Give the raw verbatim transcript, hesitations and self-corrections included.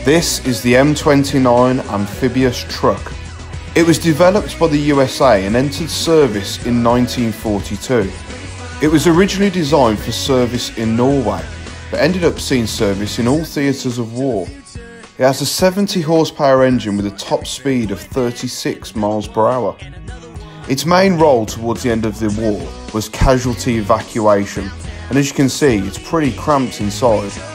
This is the M twenty-nine amphibious truck. It was developed by the U S A and entered service in nineteen forty-two. It was originally designed for service in Norway, but ended up seeing service in all theatres of war. It has a seventy horsepower engine with a top speed of thirty-six miles per hour. Its main role towards the end of the war was casualty evacuation, and as you can see, it's pretty cramped inside.